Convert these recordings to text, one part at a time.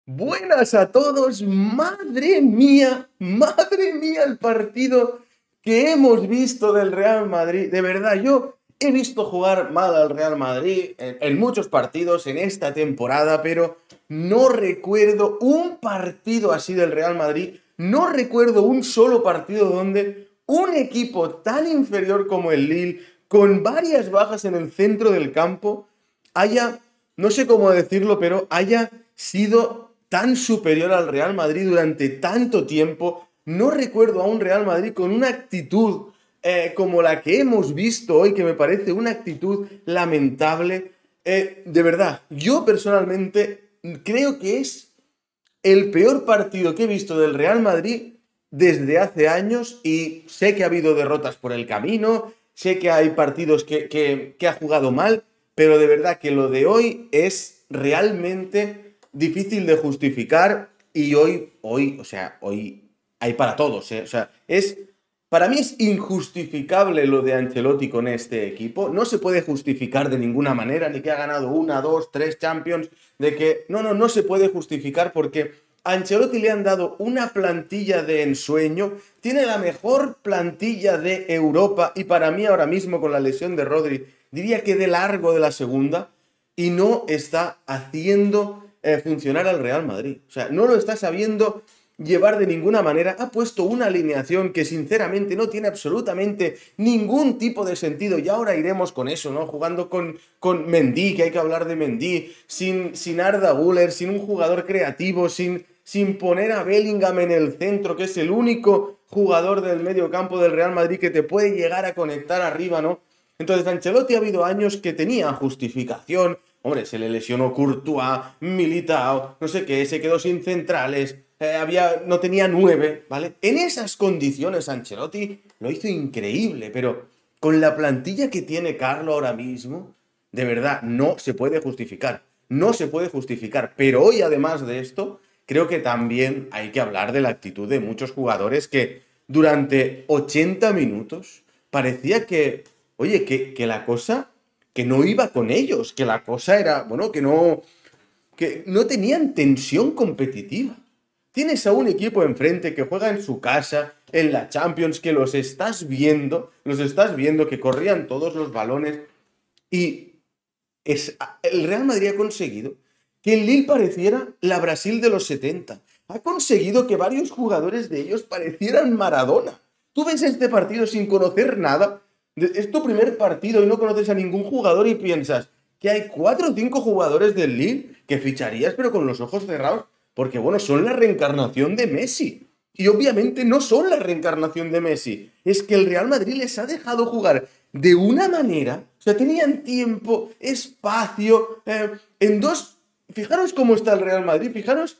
Buenas a todos, madre mía el partido que hemos visto del Real Madrid. De verdad, yo he visto jugar mal al Real Madrid en muchos partidos en esta temporada, pero no recuerdo un partido así del Real Madrid, no recuerdo un solo partido donde un equipo tan inferior como el Lille, con varias bajas en el centro del campo, haya, no sé cómo decirlo, pero haya sido tan superior al Real Madrid durante tanto tiempo. No recuerdo a un Real Madrid con una actitud como la que hemos visto hoy, que me parece una actitud lamentable. De verdad, yo personalmente creo que es el peor partido que he visto del Real Madrid desde hace años, y sé que ha habido derrotas por el camino, sé que hay partidos que ha jugado mal, pero de verdad que lo de hoy es realmente difícil de justificar. Y hoy hay para todos, ¿eh? O sea, para mí es injustificable lo de Ancelotti con este equipo. No se puede justificar de ninguna manera, ni que ha ganado una, dos, tres Champions, de que no se puede justificar porque a Ancelotti le han dado una plantilla de ensueño, tiene la mejor plantilla de Europa y para mí ahora mismo con la lesión de Rodri, diría que de largo de la segunda, y no está haciendo funcionar al Real Madrid. O sea, no lo está sabiendo llevar de ninguna manera. Ha puesto una alineación que sinceramente no tiene absolutamente ningún tipo de sentido, y ahora iremos con eso, ¿no? Jugando con Mendy, que hay que hablar de Mendy, sin Arda Güler, sin un jugador creativo, sin poner a Bellingham en el centro, que es el único jugador del medio campo del Real Madrid que te puede llegar a conectar arriba, ¿no? Entonces, Ancelotti ha habido años que tenía justificación. Hombre, se le lesionó Courtois, Militao, no sé qué, se quedó sin centrales, no tenía 9, ¿vale? En esas condiciones Ancelotti lo hizo increíble, pero con la plantilla que tiene Carlo ahora mismo, de verdad, no se puede justificar. No se puede justificar. Pero hoy, además de esto, creo que también hay que hablar de la actitud de muchos jugadores que durante 80 minutos parecía que, oye, que la cosa, que no iba con ellos, que la cosa era, bueno, que no tenían tensión competitiva. Tienes a un equipo enfrente que juega en su casa, en la Champions, que los estás viendo que corrían todos los balones, y el Real Madrid ha conseguido que el Lille pareciera la Brasil de los 70. Ha conseguido que varios jugadores de ellos parecieran Maradona. Tú ves este partido sin conocer nada, es tu primer partido y no conoces a ningún jugador y piensas que hay 4 o 5 jugadores del Lille que ficharías pero con los ojos cerrados, porque bueno, son la reencarnación de Messi. Y obviamente no son la reencarnación de Messi. Es que el Real Madrid les ha dejado jugar de una manera. O sea, tenían tiempo, espacio, en dos. Fijaros cómo está el Real Madrid. Fijaros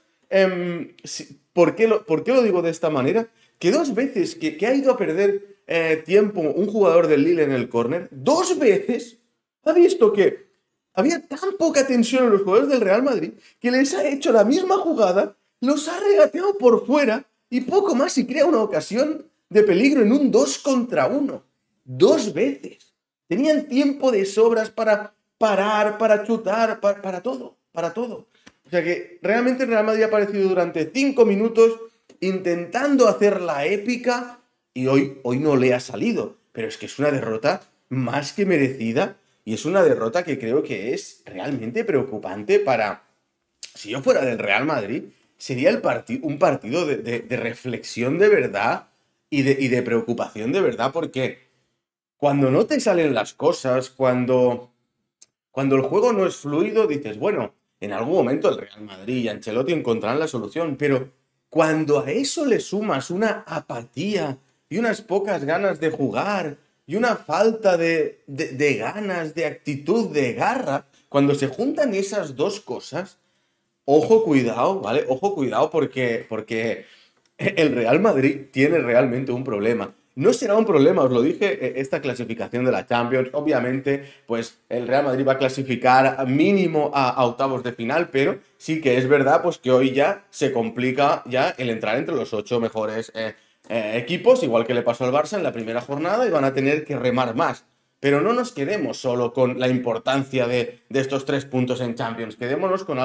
por qué lo digo de esta manera. Que dos veces que ha ido a perder tiempo un jugador del Lille en el córner, dos veces ha visto que había tan poca tensión en los jugadores del Real Madrid que les ha hecho la misma jugada, los ha regateado por fuera y poco más, y crea una ocasión de peligro en un 2 contra 1. Dos veces. Tenían tiempo de sobras para parar, para chutar, para todo, para todo. O sea que realmente el Real Madrid ha aparecido durante 5 minutos intentando hacer la épica, y hoy no le ha salido. Pero es que es una derrota más que merecida, y es una derrota que creo que es realmente preocupante para... Si yo fuera del Real Madrid, sería un partido de reflexión de verdad y de preocupación de verdad, porque cuando no te salen las cosas, cuando el juego no es fluido, dices, bueno, en algún momento el Real Madrid y Ancelotti encontrarán la solución, pero cuando a eso le sumas una apatía y unas pocas ganas de jugar y una falta de ganas, de actitud, de garra, cuando se juntan esas dos cosas, ojo, cuidado, ¿vale? Ojo, cuidado, porque el Real Madrid tiene realmente un problema. No será un problema, os lo dije, esta clasificación de la Champions. Obviamente, pues el Real Madrid va a clasificar mínimo a octavos de final, pero sí que es verdad pues que hoy ya se complica ya el entrar entre los 8 mejores equipos, igual que le pasó al Barça en la primera jornada, y van a tener que remar más. Pero no nos quedemos solo con la importancia de estos 3 puntos en Champions, quedémonos con algo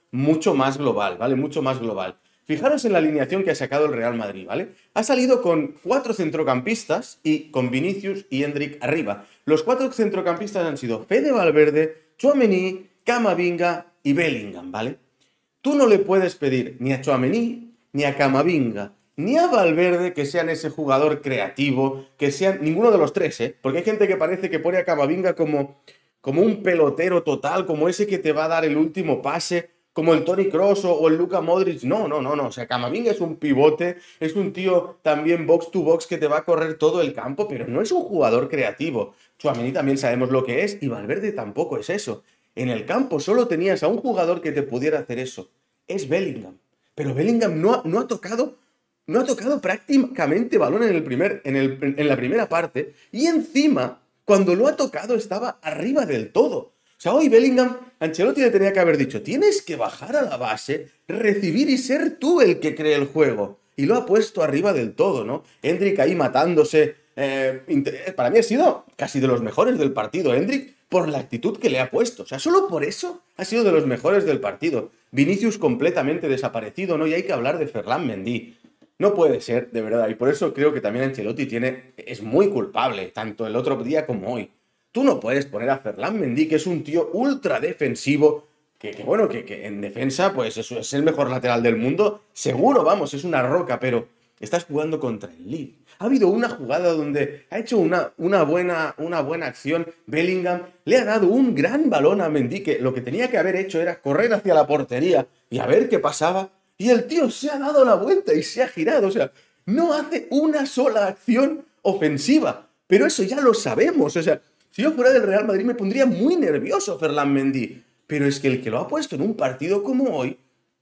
mucho más global, ¿vale? Mucho más global. Fijaros en la alineación que ha sacado el Real Madrid, ¿vale? Ha salido con 4 centrocampistas y con Vinicius y Endrick arriba. Los 4 centrocampistas han sido Fede Valverde, Tchouaméni, Camavinga y Bellingham, ¿vale? Tú no le puedes pedir ni a Tchouaméni, ni a Camavinga, ni a Valverde que sean ese jugador creativo, que sean ninguno de los tres, ¿eh? Porque hay gente que parece que pone a Camavinga como un pelotero total, como ese que te va a dar el último pase, como el Toni Kroos o el Luka Modric. No. O sea, Camavinga es un pivote, es un tío también box to box que te va a correr todo el campo, pero no es un jugador creativo. Tchouaméni también sabemos lo que es y Valverde tampoco es eso. En el campo solo tenías a un jugador que te pudiera hacer eso. Es Bellingham. Pero Bellingham no ha tocado prácticamente balón en la primera parte. Y encima, cuando lo ha tocado, estaba arriba del todo. O sea, hoy Bellingham, Ancelotti le tenía que haber dicho, tienes que bajar a la base, recibir y ser tú el que cree el juego. Y lo ha puesto arriba del todo, ¿no? Endrick ahí matándose. Para mí ha sido casi de los mejores del partido, Endrick, por la actitud que le ha puesto. O sea, solo por eso ha sido de los mejores del partido. Vinicius completamente desaparecido, ¿no? Y hay que hablar de Ferland Mendy. No puede ser, de verdad. Y por eso creo que también Ancelotti es muy culpable, tanto el otro día como hoy. Tú no puedes poner a Ferland Mendy, que es un tío ultra defensivo, que en defensa, pues eso es el mejor lateral del mundo. Seguro, vamos, es una roca, pero estás jugando contra el Lille. Ha habido una jugada donde ha hecho una buena acción. Bellingham le ha dado un gran balón a Mendy, que lo que tenía que haber hecho era correr hacia la portería y a ver qué pasaba. Y el tío se ha dado la vuelta y se ha girado. O sea, no hace una sola acción ofensiva. Pero eso ya lo sabemos. O sea, si yo fuera del Real Madrid me pondría muy nervioso Ferland Mendy. Pero es que el que lo ha puesto en un partido como hoy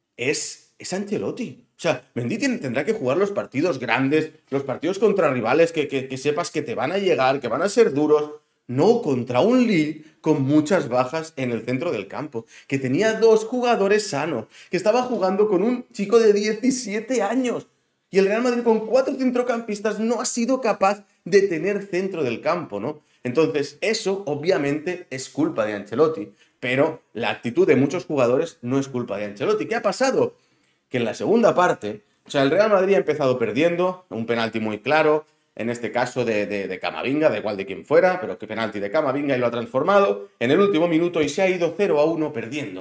es Ancelotti. O sea, Mendy tendrá que jugar los partidos grandes, los partidos contra rivales que sepas que te van a llegar, que van a ser duros. No contra un Lille con muchas bajas en el centro del campo, que tenía 2 jugadores sanos, que estaba jugando con un chico de 17 años. Y el Real Madrid con 4 centrocampistas no ha sido capaz de tener centro del campo, ¿no? Entonces, eso obviamente es culpa de Ancelotti, pero la actitud de muchos jugadores no es culpa de Ancelotti. ¿Qué ha pasado? Que en la segunda parte, o sea, el Real Madrid ha empezado perdiendo, un penalti muy claro, en este caso de Camavinga, da igual de quién fuera, pero qué penalti de Camavinga y lo ha transformado en el último minuto y se ha ido 0-1 perdiendo.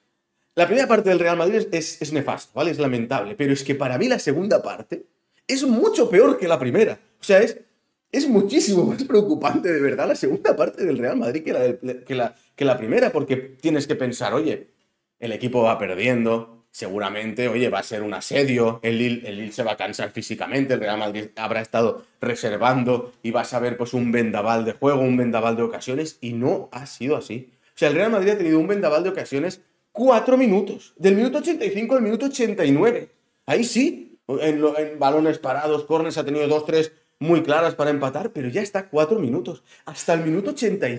La primera parte del Real Madrid es nefasto, ¿vale? Es lamentable, pero es que para mí la segunda parte es mucho peor que la primera. O sea, es muchísimo más preocupante de verdad la segunda parte del Real Madrid que la primera, porque tienes que pensar, oye, el equipo va perdiendo, seguramente, oye, va a ser un asedio, el Lille se va a cansar físicamente, el Real Madrid habrá estado reservando y vas a ver pues un vendaval de juego, un vendaval de ocasiones, y no ha sido así. O sea, el Real Madrid ha tenido un vendaval de ocasiones 4 minutos, del minuto 85 al minuto 89. Ahí sí, en balones parados, corners ha tenido 2-3 muy claras para empatar, pero ya está 4 minutos. Hasta el minuto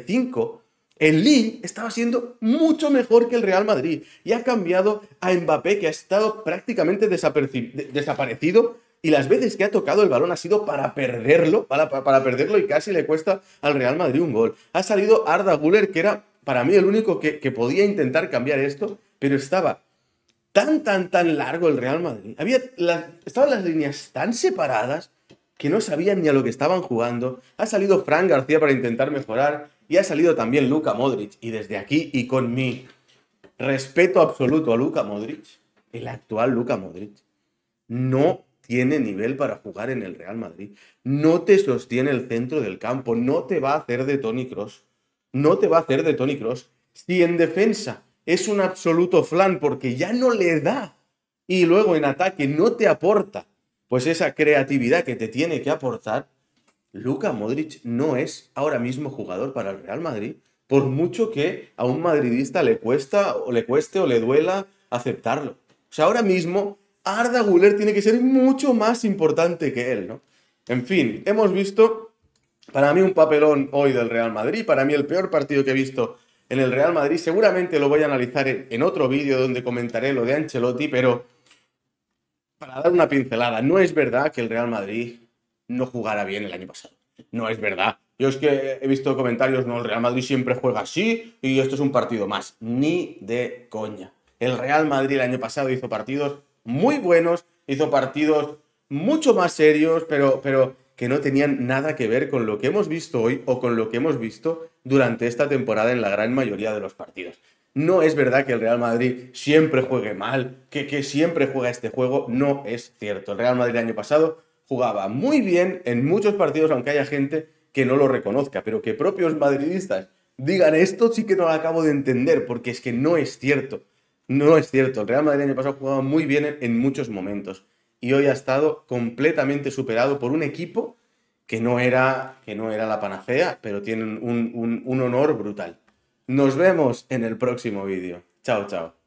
85 el Lille estaba siendo mucho mejor que el Real Madrid y ha cambiado a Mbappé, que ha estado prácticamente desaparecido, y las veces que ha tocado el balón ha sido para perderlo, para perderlo, y casi le cuesta al Real Madrid un gol. Ha salido Arda Güler, que era para mí el único que podía intentar cambiar esto, pero estaba tan largo el Real Madrid. Estaban las líneas tan separadas que no sabían ni a lo que estaban jugando. Ha salido Fran García para intentar mejorar y ha salido también Luka Modric. Y desde aquí, y con mi respeto absoluto a Luka Modric, el actual Luka Modric no tiene nivel para jugar en el Real Madrid. No te sostiene el centro del campo. No te va a hacer de Toni Kroos. No te va a hacer de Toni Kroos. Si en defensa es un absoluto flan porque ya no le da, y luego en ataque no te aporta pues esa creatividad que te tiene que aportar, Luka Modric no es ahora mismo jugador para el Real Madrid, por mucho que a un madridista le cueste o le duela aceptarlo. O sea, ahora mismo Arda Güler tiene que ser mucho más importante que él, ¿no? En fin, hemos visto, para mí, un papelón hoy del Real Madrid, para mí el peor partido que he visto en el Real Madrid. Seguramente lo voy a analizar en otro vídeo donde comentaré lo de Ancelotti, pero para dar una pincelada, no es verdad que el Real Madrid no jugara bien el año pasado. No es verdad. Yo es que he visto comentarios, no, el Real Madrid siempre juega así y esto es un partido más. Ni de coña. El Real Madrid el año pasado hizo partidos muy buenos, hizo partidos mucho más serios, pero que no tenían nada que ver con lo que hemos visto hoy o con lo que hemos visto durante esta temporada en la gran mayoría de los partidos. No es verdad que el Real Madrid siempre juegue mal, que siempre juega este juego, no es cierto. El Real Madrid el año pasado jugaba muy bien en muchos partidos, aunque haya gente que no lo reconozca, pero que propios madridistas digan esto sí que no lo acabo de entender, porque es que no es cierto. No es cierto. El Real Madrid el año pasado jugaba muy bien en muchos momentos y hoy ha estado completamente superado por un equipo que no era la panacea, pero tienen un honor brutal. Nos vemos en el próximo vídeo. Chao, chao.